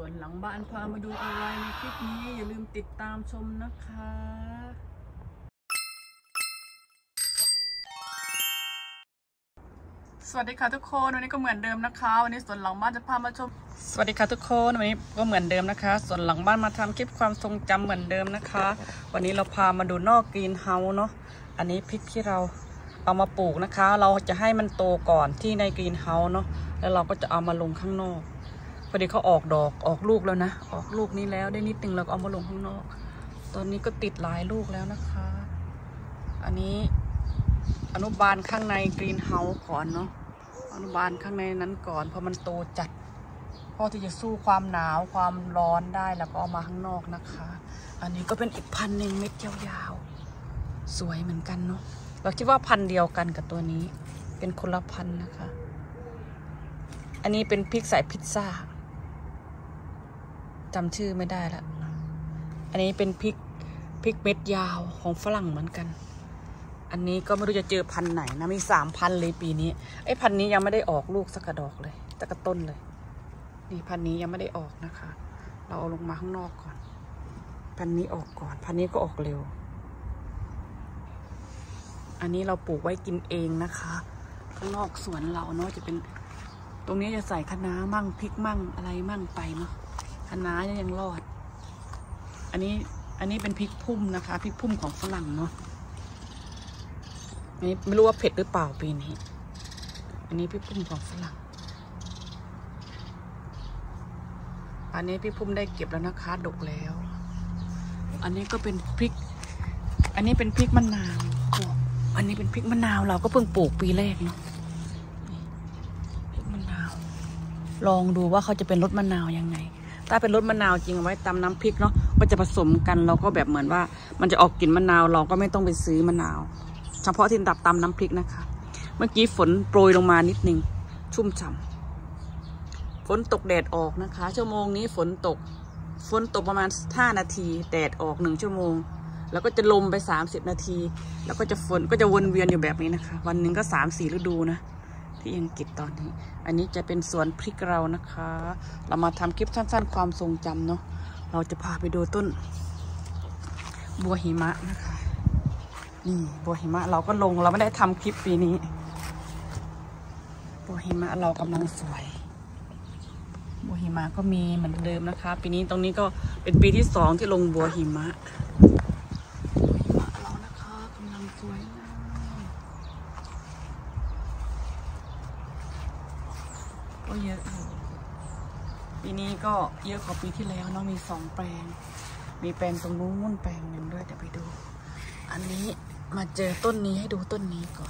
วนหลังบ้านพามาดูอะไรในคลิปนี้อย่าลืมติดตามชมนะคะสวัสดีค่ะทุกคนวันนี้ก็เหมือนเดิมนะคะวันนี้สวนหลังบ้านจะพามาชมสวัสดีค่ะทุกคนวันนี้ก็เหมือนเดิมนะคะสวนหลังบ้านมาทำคลิปความทรงจำเหมือนเดิมนะคะวันนี้เราพามาดูนอกกรีนเฮาส์เนาะอันนี้พริกที่เราเอามาปลูกนะคะเราจะให้มันโตก่อนที่ในกรีนเฮาส์เนาะแล้วเราก็จะเอามาลงข้างนอกพอดีเขาออกดอกออกลูกแล้วนะออกลูกนี้แล้วได้นิดนึงเราก็เอามาลงข้างนอกตอนนี้ก็ติดหลายลูกแล้วนะคะอันนี้อนุบาลข้างในกรีนเฮาส์ก่อนเนาะอนุบาลข้างในนั้นก่อนพอมันโตจัดพอที่จะสู้ความหนาวความร้อนได้แล้วก็เอามาข้างนอกนะคะอันนี้ก็เป็นอีกพันหนึ่งเม็ดยาวๆสวยเหมือนกันเนาะเราคิดว่าพันเดียวกันกับตัวนี้เป็นคนละพันนะคะอันนี้เป็นพริกใส่พิซซ่าจำชื่อไม่ได้ละอันนี้เป็นพริกเม็ดยาวของฝรั่งเหมือนกันอันนี้ก็ไม่รู้จะเจอพันไหนนะมี3,000เลยปีนี้ไอ้พันนี้ยังไม่ได้ออกลูกสักกระดอกเลยสักกระต้นเลยนี่พันนี้ยังไม่ได้ออกนะคะเราเอาลงมาข้างนอกก่อนพันนี้ออกก่อนพันนี้ก็ออกเร็วอันนี้เราปลูกไว้กินเองนะคะข้างนอกสวนเราเนาะจะเป็นตรงนี้จะใส่คะน้ามั่งพริกมั่งอะไรมั่งไปเนาะคะน้ายังรอดอันนี้เป็นพริกพุ่มนะคะพริกพุ่มของฝรั่งเนาะอันนี้ไม่รู้ว่าเผ็ดหรือเปล่าปีนี้อันนี้พริกพุ่มของฝรั่งอันนี้พริกพุ่มได้เก็บแล้วนะคะดกแล้วอันนี้ก็เป็นพริกอันนี้เป็นพริกมะนาวอันนี้เป็นพริกมะนาวเราก็เพิ่งปลูกปีแรกเนาะพริกมะนาวลองดูว่าเขาจะเป็นรสมะนาวยังไงถ้าเป็นรสมะนาวจริงเอาไว้ตำน้ำพริกเนาะก็จะผสมกันเราก็แบบเหมือนว่ามันจะออกกลิ่นมะนาวเราก็ไม่ต้องไปซื้อมะนาวเฉพาะที่ตำน้ำพริกนะคะเมื่อกี้ฝนโปรยลงมานิดนึงชุ่มฉ่ำฝนตกแดดออกนะคะชั่วโมงนี้ฝนตกประมาณ5 นาทีแดดออก1 ชั่วโมงแล้วก็จะลมไป30 นาทีแล้วก็จะฝนก็จะวนเวียนอยู่แบบนี้นะคะวันหนึ่งก็3-4 ฤดูนะที่อังกฤษตอนนี้อันนี้จะเป็นสวนพริกเรานะคะเรามาทำคลิปสั้นๆความทรงจำเนาะเราจะพาไปดูต้นบัวหิมะนะคะนี่บัวหิมะเราก็ลงเราไม่ได้ทำคลิปปีนี้บัวหิมะเรากำลังสวยบัวหิมะก็มีเหมือนเดิมนะคะปีนี้ตรงนี้ก็เป็นปีที่2ที่ลงบัวหิมะเรานะคะกำลังสวยก็เยอะอยู่ปีนี้ก็เยอะกว่าปีที่แล้วเนาะมี2 แปลงมีแปลงตรงนู้นแปลงหนึ่งด้วยเดี๋ยวไปดูอันนี้มาเจอต้นนี้ให้ดูต้นนี้ก่อน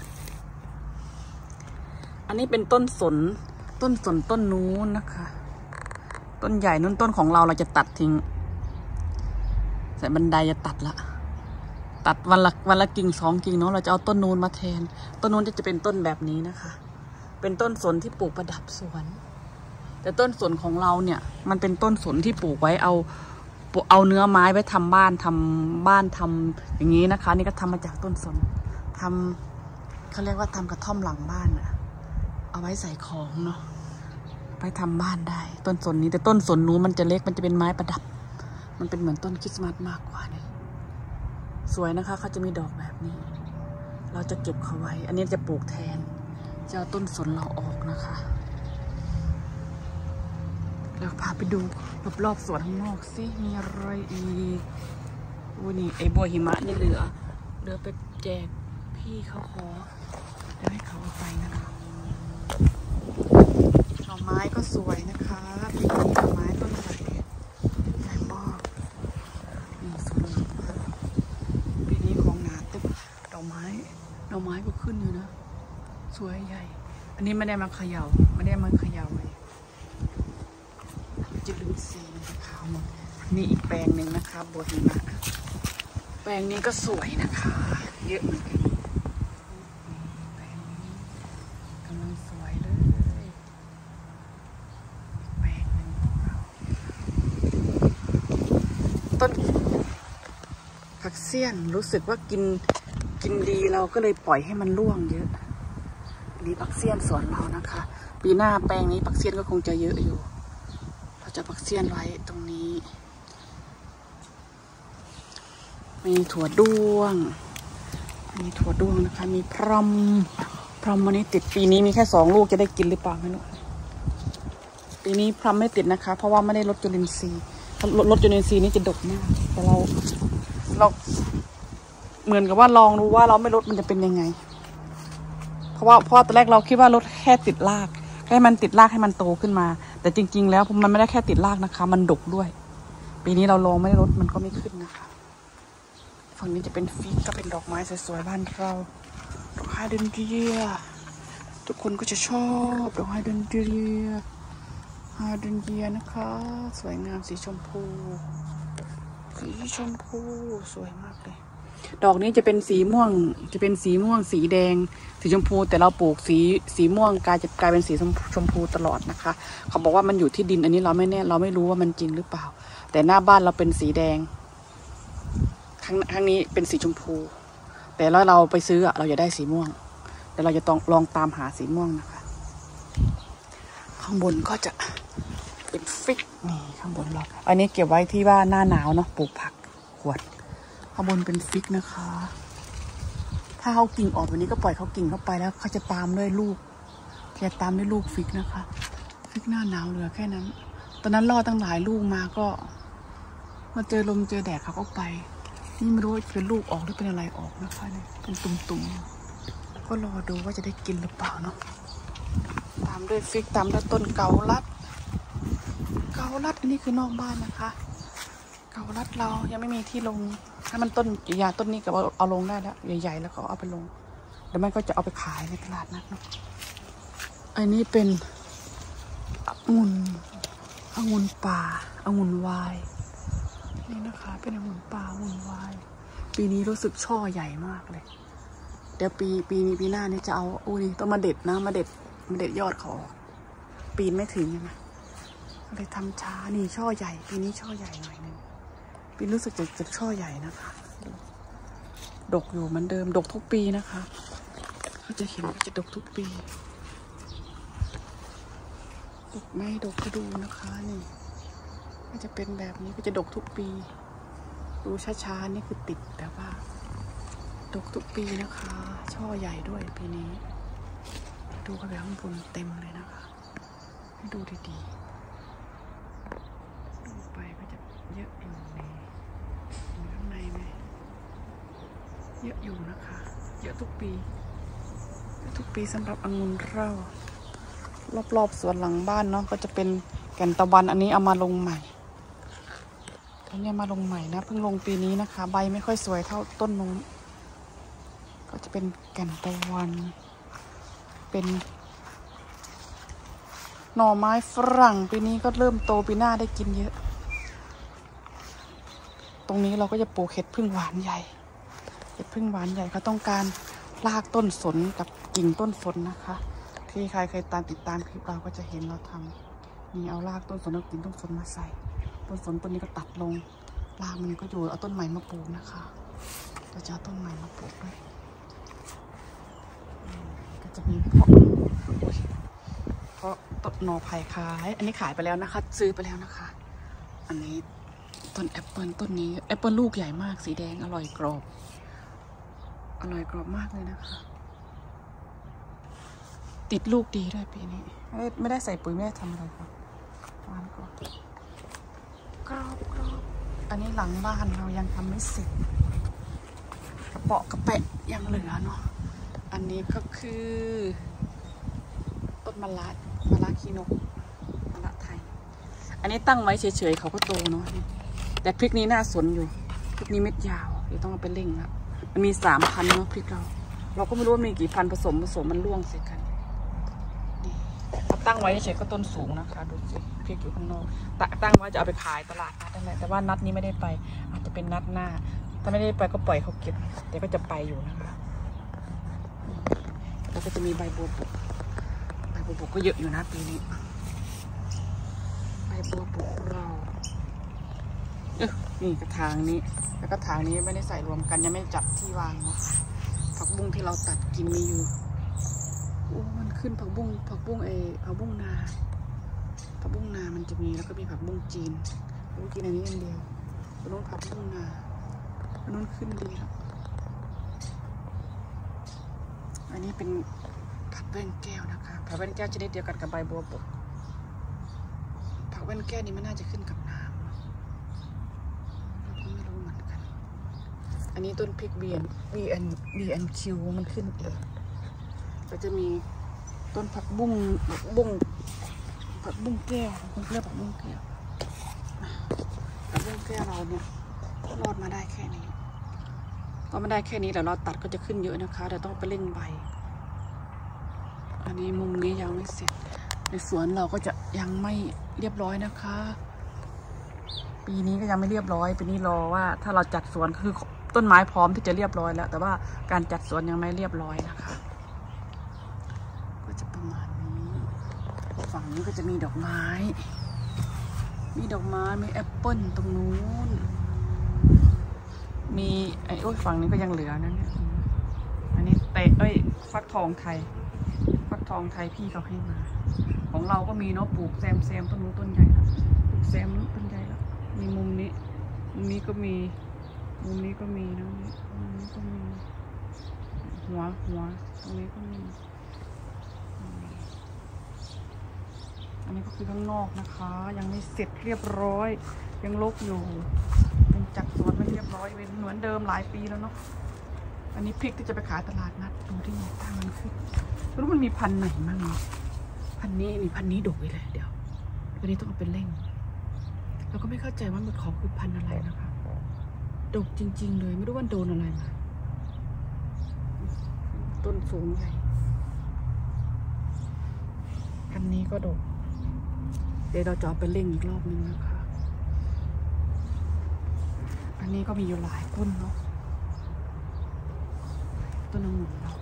อันนี้เป็นต้นสนต้นนู้นนะคะต้นใหญ่นู้นต้นของเราจะตัดทิ้งใส่บันไดจะตัดละตัดวันละกิ่ง2 กิ่งเนาะเราจะเอาต้นนู้นมาแทนต้นนู้นจะเป็นต้นแบบนี้นะคะเป็นต้นสนที่ปลูกประดับสวนแต่ต้นสนของเราเนี่ยมันเป็นต้นสนที่ปลูกไว้เอาเนื้อไม้ไว้ทำบ้านทำอย่างนี้นะคะนี่ก็ทำมาจากต้นสนเขาเรียกว่าทำกระท่อมหลังบ้านอะเอาไว้ใส่ของเนาะไปทำบ้านได้ต้นสนนี้แต่ต้นสนนู้นมันจะเล็กมันจะเป็นไม้ประดับมันเป็นเหมือนต้นคริสต์มาสมากกว่านี่สวยนะคะเขาจะมีดอกแบบนี้เราจะเก็บเขาไว้อันนี้จะปลูกแทนจะเอาต้นสนเราออกนะคะเราพาไปดูรอบๆสวนข้างนอกสิมีอะไรอีกนี่ไอ้บัวหิมะนี่เหลือไปแจกพี่เขาขอเดี๋ยวให้เขาเอาไปนะคะดอกไม้ก็สวยนะคะปีนี้ดอกไม้ต้นใหญ่มากนี่สวยปีนี้ของหนาตึ๊บดอกไม้ก็ขึ้นอยู่นะสวยใหญ่อันนี้ไม่ได้มาเขย่าเลยจะดูสีขาวหมดนี่อีกแปลงหนึ่งนะคะบัวหิมะแปลงนี้ก็สวยนะคะเยอะเหมือนกันแปลงนี้กำลังสวยเลยแปลงหนึ่งของเราต้นผักเสี้ยนรู้สึกว่ากินดีเราก็เลยปล่อยให้มันร่วงเยอะนี่ผักเสี้ยนสวนเรานะคะปีหน้าแปลงนี้ผักเสี้ยนก็คงจะเยอะอยู่จะผักเสี้ยนไว้ตรงนี้มีถั่วด้วงนะคะมีพรอมวันนี้ติดปีนี้มีแค่2 ลูกจะได้กินหรือเปล่าไม่รู้ปีนี้พรอมไม่ติดนะคะเพราะว่าไม่ได้ลดจุลินทรีย์ลดจุลินทรีย์นี่จะดกมากแต่เราเหมือนกับว่าลองดูว่าเราไม่ลดมันจะเป็นยังไงเพราะตอนแรกเราคิดว่าลดแค่ติดรากให้มันติดรากให้มันโตขึ้นมาแต่จริงๆแล้วมันไม่ได้แค่ติดรากนะคะมันดกด้วยปีนี้เราลองไม่ได้ลดมันก็ไม่ขึ้นนะคะฝั่งนี้จะเป็นฟิกก็เป็นดอกไม้สวยๆบ้านเราดอกไฮเดรนเยียทุกคนก็จะชอบดอกไฮเดรนเยียนะคะสวยงามสีชมพูสวยมากเลยดอกนี้จะเป็นสีม่วงสีแดงสีชมพูแต่เราปลูกสีม่วงกลายเป็นสีชมพูตลอดนะคะเขาบอกว่ามันอยู่ที่ดินอันนี้เราไม่แน่เราไม่รู้ว่ามันจริงหรือเปล่าแต่หน้าบ้านเราเป็นสีแดงข้างนี้เป็นสีชมพูแต่แล้วเราไปซื้อเราจะได้สีม่วงแต่เราจะต้องลองตามหาสีม่วงนะคะข้างบนก็จะเป็นฟิกนี่ข้างบนเราอันนี้เก็บไว้ที่ว่าหน้าหนาวเนาะปลูกผักขวดข้างบนเป็นฟิกนะคะถ้าเขากิ่งออกแบบนี้ก็ปล่อยเขากิ่งเข้าไปแล้วเขาจะตามด้วยลูกฟิกนะคะฟิกหน้าหนาวเหลือแค่นั้นตอนนั้นรอตั้งหลายลูกมาก็มาเจอลมเจอแดดเขาก็ไปนี่ไม่รู้ว่าเป็นลูกออกหรือเป็นอะไรออกนะคะเนี่ยเป็นตุ่มๆก็รอดูว่าจะได้กินหรือเปล่าเนาะตามด้วยฟิกตามด้วยต้นเกาลัดอันนี้คือนอกบ้านนะคะเกาลัดเรายังไม่มีที่ลงถ้ามันต้นใหญ่ต้นนี้ก็เอาลงได้แล้วใหญ่ๆแล้วก็เอาไปลงแล้วมันก็จะเอาไปขายในตลาดนัดเนาะอันนี้เป็นองุ่นป่าองุ่นวายนี่นะคะเป็นองุ่นป่าองุ่นวายปีนี้รู้สึกช่อใหญ่มากเลยเดี๋ยวปีหน้านี้จะเอานี่ต้องมาเด็ดนะมาเด็ดยอดเขาปีนไม่ถึงยังไงเลยทำช้านี่ช่อใหญ่ปีนี้ช่อใหญ่หน่อยนึงปีรู้สึกจะช่อใหญ่นะคะดกอยู่เหมือนเดิมดกทุกปีนะคะเขาจะเห็นว่าจะดกทุกปีดกไม่ดกก็ดูนะคะนี่ก็จะเป็นแบบนี้ก็จะดกทุกปีดูช้าๆนี่คือติดแต่ว่าดกทุกปีนะคะช่อใหญ่ด้วยปีนี้ดูกระเบื้องบนเต็มเลยนะคะให้ดูดีๆดูไปก็จะเยอะอยู่ข้างในไหมเยอะอยู่นะคะเยอะทุกปีสำหรับองุ่นเรารอบๆสวนหลังบ้านเนาะก็จะเป็นแก่นตะวันอันนี้เอามาลงใหม่อันนี้มาลงใหม่นะเพิ่งลงปีนี้นะคะใบไม่ค่อยสวยเท่าต้นนู้นก็จะเป็นแก่นตะวันเป็นหน่อไม้ฝรั่งปีนี้ก็เริ่มโตปีหน้าได้กินเยอะตรงนี้เราก็จะปลูกเห็ดพึ่งหวานใหญ่เขาต้องการรากต้นสนกับกิ่งต้นสนนะคะที่ใครเคยติดตามคลิปเราก็จะเห็นเราทำนี่เอารากต้นสนกับกิ่งต้นสนมาใส่ต้นสนต้นนี้ก็ตัดลงรากมันก็อยู่เอาต้นใหม่มาปลูกนะคะเราจะเอาต้นใหม่มาปลูกด้วยก็จะมีเพาะต้นหน่อไผ่ขายอันนี้ขายไปแล้วนะคะซื้อไปแล้วนะคะอันนี้ต้นแอปเปิลต้นนี้แอปเปิลลูกใหญ่มากสีแดงอร่อยกรอบมากเลยนะคะติดลูกดีด้วยปีนี้ไม่ได้ใส่ปุ๋ยไม่ได้ทำอะไรครับวางก่อนกรอบอันนี้หลังบ้านเรายังทำไม่เสร็จกระเปาะกระแปะยังเหลือเนาะอันนี้ก็คือต้นมะระขี้นกมะระไทยอันนี้ตั้งไว้เฉยๆเขาก็โตเนาะแต่พริกนี้น่าสนอยู่พริกนี้เม็ดยาวเดี๋ยวต้องเอาไปเร่งแล้วมันมี3,000เนาะพริกเราก็ไม่รู้ว่ามีกี่พันผสมมันร่วงใส่กันนี่ตั้งไว้เฉยๆก็ต้นสูงนะคะดูสิพริกอยู่ข้างนอกตั้งไว้จะเอาไปขายตลาดนัดนั่นแหละแต่ว่านัดนี้ไม่ได้ไปอาจจะเป็นนัดหน้าถ้าไม่ได้ไปก็ปล่อยเขาเก็บแต่ก็จะไปอยู่นะคะแล้วก็จะมีใบบัวบกก็เยอะอยู่นะปีนี้ใบบัวบกเรานี่กระถางนี้แล้วก็ถางนี้ไม่ได้ใส่รวมกันยังไม่จัดที่วางเนาะผักบุ้งที่เราตัดกินมีอยู่มันขึ้นผักบุ้งนาผักบุ้งนามันจะมีแล้วก็มีผักบุ้งจีนผักบุ้งจีนอันนี้อันเดียวอันนู้นผักบุ้งนาอันนู้นขึ้นดีแล้วอันนี้เป็นผักแว่นแก้วนะคะผักแว่นแก้วชนิดเดียวกันกับใบบัวบกผักแว่นแก้วนี่มันน่าจะขึ้นกับน้ำเราก็ไม่รู้เหมือนกันอันนี้ต้นพริกBNQ มันขึ้นเองก็จะมีต้นผักบุ้งแก้วคุณเรียกผักบุ้งแก้วผักบุ้งแก้วเราเนี่ยรอดมาได้แค่นี้ก็ไม่ได้แค่นี้แต่เราตัดก็จะขึ้นเยอะนะคะแต่ต้องไปเล่งใบอันนี้มุมนี้ยังไม่เสร็จในสวนเราก็จะยังไม่เรียบร้อยนะคะปีนี้ก็ยังไม่เรียบร้อยปีนี้รอว่าถ้าเราจัดสวนคือต้นไม้พร้อมที่จะเรียบร้อยแล้วแต่ว่าการจัดสวนยังไม่เรียบร้อยนะคะก็จะประมาณนี้ฝั่งนี้ก็จะมีดอกไม้มีแอปเปิ้ลตรงนู้นมีฝั่งนี้ก็ยังเหลือนะเนี่ยอันนี้ฟักทองไทยพี่เขาให้มาของเราก็มีเนาะปลูกแซมต้นนู้นต้นใหญ่แล้วปลูกแซมนู้นต้นใหญ่แล้วมีมุมนี้ก็มีมุมนี้ก็มีนะมุมนี้ก็มีหัวตรงนี้ก็มีอันนี้ก็คือข้างนอกนะคะยังไม่เสร็จเรียบร้อยยังรกอยู่ยังจัดสวนไม่เรียบร้อยเป็นเหมือนเดิมหลายปีแล้วเนาะอันนี้พริกที่จะไปขายตลาดนัดดูที่ทางมันขึ้นไม่รู้มันมีพันธุ์ไหนมั่งพันธุ์นี้ดกเลยเดี๋ยววันนี้ต้องเอาไปเล่งเราก็ไม่เข้าใจว่ามันของคือพันธุ์อะไรนะคะดกจริงๆเลยไม่รู้ว่าโดนอะไรมาต้นสูงใหญ่พันธุ์นี้ก็ดกเดี๋ยวเราจะเอาไปเล่งอีกรอบนึงนะคะอันนี้ก็มีอยู่หลายต้นเนาะต้นองุ่นเรา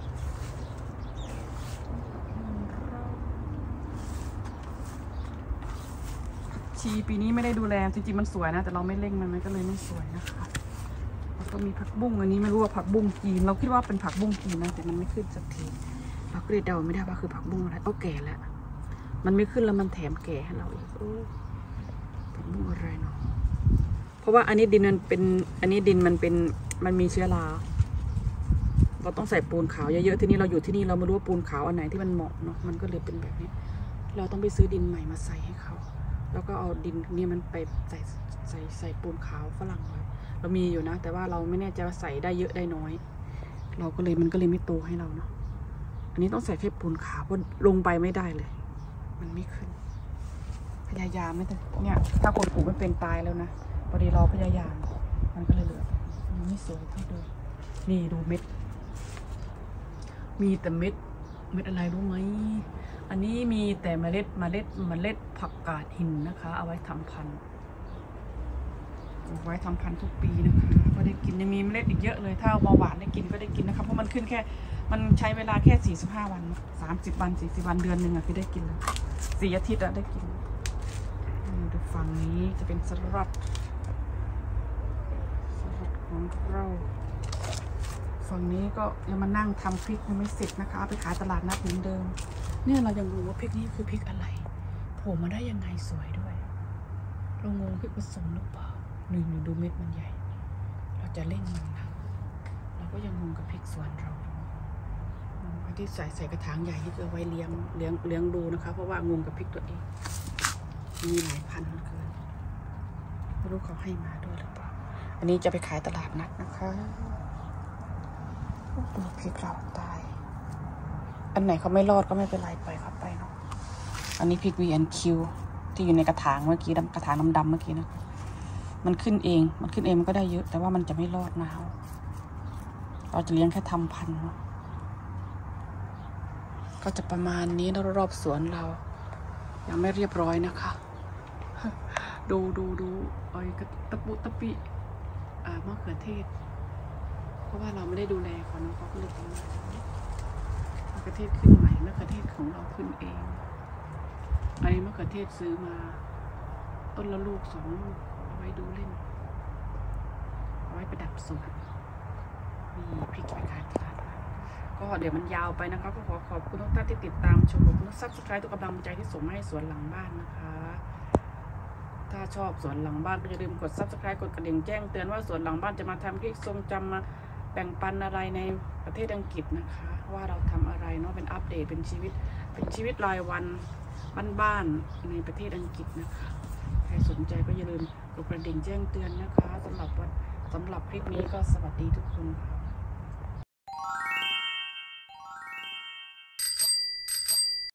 ชีปีนี้ไม่ได้ดูแลจริงๆมันสวยนะแต่เราไม่เล่งมันก็เลยไม่สวยนะคะแล้วก็มีผักบุ้งอันนี้ไม่รู้ว่าผักบุ้งจีนเราคิดว่าเป็นผักบุ้งจีนนะแต่มันไม่ขึ้นสักทีเราก็เลยเดาไม่ได้ว่าคือผักบุ้งอะไรแก่แล้วมันไม่ขึ้นแล้วมันแถมแก่ให้เราอีกผักบุ้งอะไรเนาะเพราะว่าอันนี้ดินมันมีเชื้อราเราต้องใส่ปูนขาวเยอะๆที่นี่เราอยู่ที่นี่เราไม่รู้ว่าปูนขาวอันไหนที่มันเหมาะเนาะมันก็เลยเป็นแบบนี้เราต้องไปซื้อดินใหม่มาใส่ให้เขาแล้วก็เอาดินนี่มันไปใส่ปูนขาวฝรั่งไว้เรามีอยู่นะแต่ว่าเราไม่แน่ใจว่าใส่ได้เยอะได้น้อยมันก็เลยไม่โตให้เราเนาะอันนี้ต้องใส่แค่ปูนขาวเพราะลงไปไม่ได้เลยมันไม่ขึ้นพยายามไม่แต่เนี่ยถ้าคนปลูกไม่เป็นตายแล้วนะพอดีเราพยายามมันก็เลยเหลือมันไม่สวยเท่าเดิมนี่ดูเม็ดมีแต่เม็ดอะไรรู้ไหมอันนี้มีแต่เมล็ดผักกาดหินนะคะเอาไว้ทำพันธุ์ทุกปีนะคะก็ได้กินยังมีเมล็ดอีกเยอะเลยถ้าเอามาหวานได้กินก็ได้กินนะคะเพราะมันขึ้นแค่มันใช้เวลาแค่45 วัน30 วัน40 วันเดือนหนึ่งอะคือได้กินแล้ว4 อาทิตย์อะได้กินดูฝั่งนี้จะเป็นสลัดของเราฝั่งนี้ก็ยังมานั่งทำพริกยังไม่เสร็จนะคะเอาไปขายตลาดนัดเหมือนเดิมเนี่ยเรายังรู้ว่าพริกนี้คือพริกอะไรโผล่มาได้ยังไงสวยด้วยเรางงพริกผสมหรือเปล่าหนึ่งดูเม็ดมันใหญ่เราจะเล่นมันนะเราก็ยังงงกับพริกสวนเราอันที่ใส่กระถางใหญ่ที่เอาไว้เลี้ยงดูนะคะเพราะว่างงกับพริกตัวเองมีหลายพันเกินไม่รู้เขาให้มาด้วยหรือเปล่าอันนี้จะไปขายตลาดนัดนะคะดูพริกเราตายอันไหนเขาไม่รอดก็ไม่เป็นไรปล่อยเขาไปเนาะอันนี้พริก BNQ ที่อยู่ในกระถางเมื่อกี้กระถางดำๆเมื่อกี้นะมันขึ้นเองมันก็ได้เยอะแต่ว่ามันจะไม่รอดนะเราจะเลี้ยงแค่ทำพันธุ์เนาะก็จะประมาณนี้รอบสวนเรายังไม่เรียบร้อยนะคะดูตะปุตะปิมะเขือเทศเพราะว่าเราไม่ได้ดูแลเขาเนาะเขาก็เลยเป็นมะเขือเทศขึ้นใหม่มะเขือเทศของเราขึ้นเองไอ้มะเขือเทศซื้อมาต้นละลูก2 ลูกเอาไว้ดูเล่นเอาไว้ประดับสวนมีพริกไปขายตลาดก็เดี๋ยวมันยาวไปนะคะก็ขอขอบคุณทุกท่านที่ติดตามชมขอบคุณซับสไครต์ทุกกำลังใจที่ส่งมาให้สวนหลังบ้านนะคะถ้าชอบสวนหลังบ้านก็อย่าลืมกด Subscribe กดกระดิ่งแจ้งเตือนว่าสวนหลังบ้านจะมาทำคลิปทรงจำมาแบ่งปันอะไรในประเทศอังกฤษนะคะว่าเราทำอะไรเนาะเป็นอัปเดตเป็นชีวิตรายวันบ้านๆในประเทศอังกฤษนะคะใครสนใจก็อย่าลืมกดกระดิ่งแจ้งเตือนนะคะสำหรับคลิปนี้ก็สวัสดีทุกคนค่ะ